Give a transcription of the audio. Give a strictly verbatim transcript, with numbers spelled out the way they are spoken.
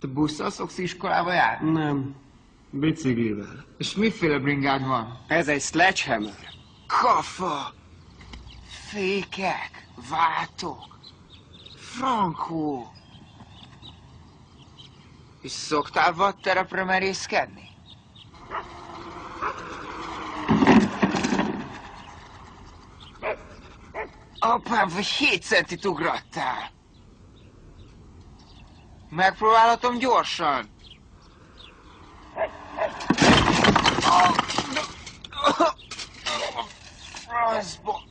Te busszal szoksz iskolába járni? Nem. Biciklivel. És miféle bringád van? Ez egy sledgehammer. Kafa! Fékek, váltók, frankó. És szoktál vadterepre merészkedni? Apám, vagy hét centit ugrattál. Megpróbálhatom gyorsan. Francba.